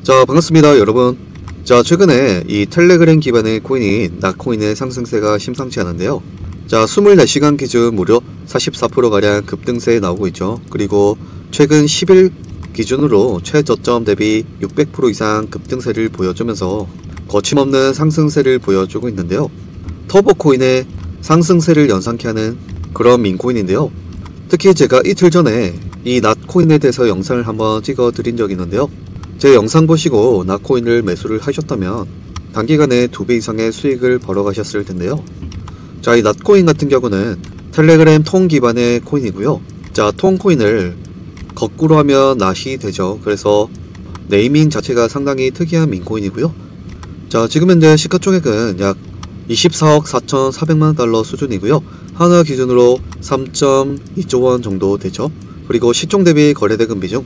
자, 반갑습니다, 여러분. 자, 최근에 이 텔레그램 기반의 코인인 나코인의 상승세가 심상치 않은데요. 자, 24시간 기준 무려 44%가량 급등세에 나오고 있죠. 그리고 최근 10일 기준으로 최저점 대비 600% 이상 급등세를 보여주면서 거침없는 상승세를 보여주고 있는데요. 터보코인의 상승세를 연상케 하는 그런 민코인인데요. 특히 제가 이틀 전에 이 낫코인에 대해서 영상을 한번 찍어 드린 적이 있는데요. 제 영상 보시고 낫코인을 매수를 하셨다면 단기간에 2배 이상의 수익을 벌어가셨을 텐데요. 자, 이 낫코인 같은 경우는 텔레그램 통 기반의 코인이고요. 자, 통 코인을 거꾸로 하면 낫이 되죠. 그래서 네이밍 자체가 상당히 특이한 민코인이고요. 자, 지금 현재 시가총액은 약 24억 4,400만 달러 수준이고요. 하나 기준으로 3.2조 원 정도 되죠. 그리고 시총 대비 거래대금 비중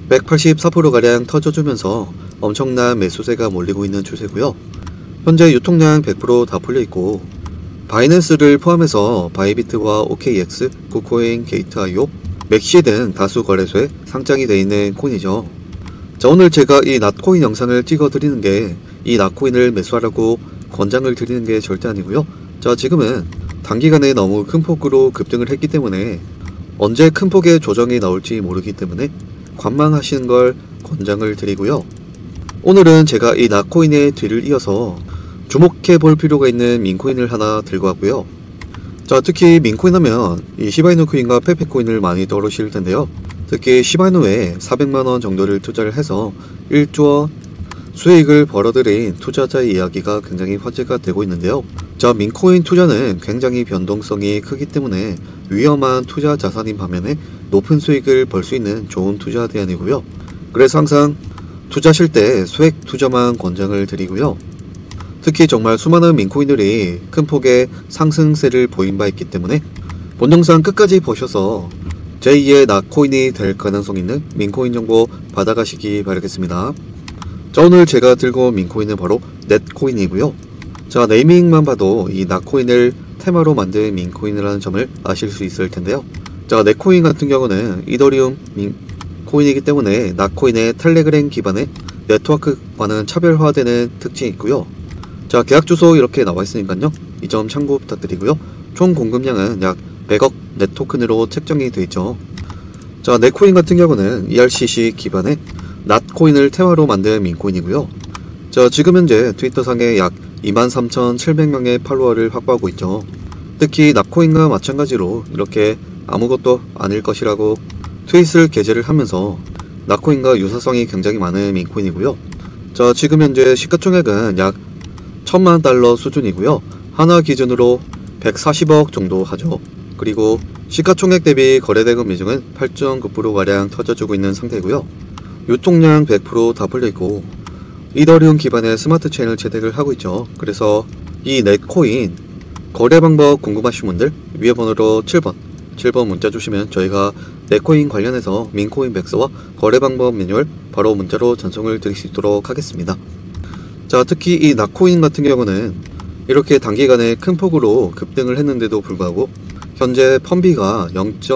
184%가량 터져주면서 엄청난 매수세가 몰리고 있는 추세고요. 현재 유통량 100% 다 풀려있고 바이낸스를 포함해서 바이비트와 OKX, 구코인, 게이트.io, 맥시 등 다수 거래소에 상장이 되어 있는 코인이죠. 자, 오늘 제가 이 낫코인 영상을 찍어 드리는 게 이 낫코인을 매수하라고 권장을 드리는 게 절대 아니고요. 자, 지금은 단기간에 너무 큰 폭으로 급등을 했기 때문에 언제 큰 폭의 조정이 나올지 모르기 때문에 관망하시는 걸 권장을 드리고요. 오늘은 제가 이 낫코인의 뒤를 이어서 주목해 볼 필요가 있는 민코인을 하나 들고 왔고요. 자, 특히 민코인 하면 이 시바이누 코인과 페페코인을 많이 떠오르실 텐데요. 특히 시바이누에 400만원 정도를 투자를 해서 1조 원 수익을 벌어들인 투자자의 이야기가 굉장히 화제가 되고 있는데요. 자, 민코인 투자는 굉장히 변동성이 크기 때문에 위험한 투자 자산인 반면에 높은 수익을 벌 수 있는 좋은 투자 대안이고요. 그래서 항상 투자하실 때 소액 투자만 권장을 드리고요. 특히 정말 수많은 민코인들이 큰 폭의 상승세를 보인 바 있기 때문에 본 영상 끝까지 보셔서 제2의 낫코인이 될 가능성 있는 민코인 정보 받아가시기 바라겠습니다. 자, 오늘 제가 들고 온 민코인은 바로 넷코인이고요. 자, 네이밍만 봐도 이 낫코인을 테마로 만든 민코인이라는 점을 아실 수 있을 텐데요. 자, 넷코인 같은 경우는 이더리움 민코인이기 때문에 낫코인의 텔레그램 기반의 네트워크와는 차별화되는 특징이 있고요. 자, 계약 주소 이렇게 나와 있으니까요. 이 점 참고 부탁드리고요. 총 공급량은 약 100억 넷토큰으로 책정이 되어 있죠. 자, 넷코인 같은 경우는 ERCC 기반의 낫코인을 테마로 만든 민코인이고요. 자, 지금 현재 트위터상에 약 23,700명의 팔로워를 확보하고 있죠. 특히 낫코인과 마찬가지로 이렇게 아무것도 아닐 것이라고 트윗을 게재를 하면서 낫코인과 유사성이 굉장히 많은 민코인이고요. 자, 지금 현재 시가총액은 약 1000만 달러 수준이고요. 하나 기준으로 140억 정도 하죠. 그리고 시가총액 대비 거래대금 비중은 8.9%가량 터져주고 있는 상태고요. 유통량 100% 다 풀려있고 이더리움 기반의 스마트 체인을 채택을 하고 있죠. 그래서 이 넷코인 거래 방법 궁금하신 분들 위에 번호로 7번 문자 주시면 저희가 넷코인 관련해서 민코인 백서와 거래 방법 매뉴얼 바로 문자로 전송을 드릴 수 있도록 하겠습니다. 자, 특히 이 낫코인 같은 경우는 이렇게 단기간에 큰 폭으로 급등을 했는데도 불구하고 현재 펀비가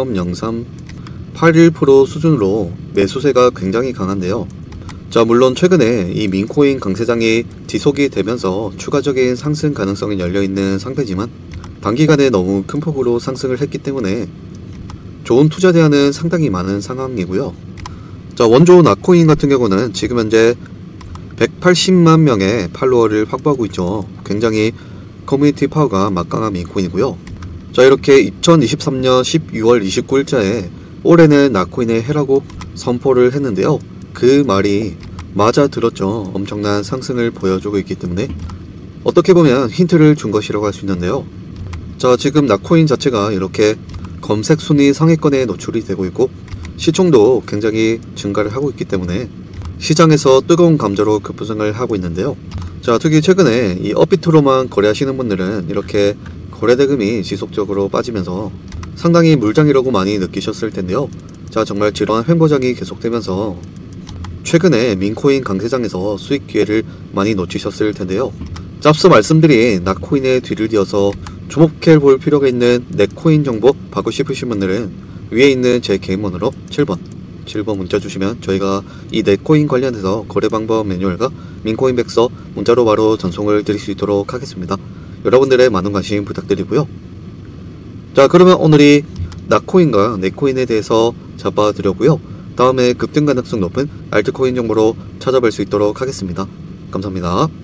0.0381% 수준으로 매수세가 굉장히 강한데요. 자, 물론 최근에 이 민코인 강세장이 지속이 되면서 추가적인 상승 가능성이 열려있는 상태지만 단기간에 너무 큰 폭으로 상승을 했기 때문에 좋은 투자 대안은 상당히 많은 상황이고요. 자, 원조 낫코인 같은 경우는 지금 현재 180만 명의 팔로워를 확보하고 있죠. 굉장히 커뮤니티 파워가 막강한 민코인이고요. 자, 이렇게 2023년 12월 29일자에 올해는 낫코인의 해라고 선포를 했는데요. 그 말이 맞아 들었죠. 엄청난 상승을 보여주고 있기 때문에 어떻게 보면 힌트를 준 것이라고 할 수 있는데요. 자, 지금 낫코인 자체가 이렇게 검색 순위 상위권에 노출이 되고 있고 시총도 굉장히 증가를 하고 있기 때문에 시장에서 뜨거운 감자로 급부상을 하고 있는데요. 자, 특히 최근에 이 업비트로만 거래하시는 분들은 이렇게 거래대금이 지속적으로 빠지면서 상당히 물장이라고 많이 느끼셨을 텐데요. 자, 정말 지루한 횡보장이 계속되면서 최근에 민코인 강세장에서 수익 기회를 많이 놓치셨을 텐데요. 자, 앞서 말씀드린 낫코인의 뒤를 이어서 주목해 볼 필요가 있는 넷코인 정보 받고 싶으신 분들은 위에 있는 제 개인 번호로 7번 문자 주시면 저희가 이 넷코인 관련해서 거래 방법 매뉴얼과 민코인 백서 문자로 바로 전송을 드릴 수 있도록 하겠습니다. 여러분들의 많은 관심 부탁드리고요. 자, 그러면 오늘이 낫코인과 넷코인에 대해서 잡아드렸고요. 다음에 급등 가능성 높은 알트코인 정보로 찾아뵐 수 있도록 하겠습니다. 감사합니다.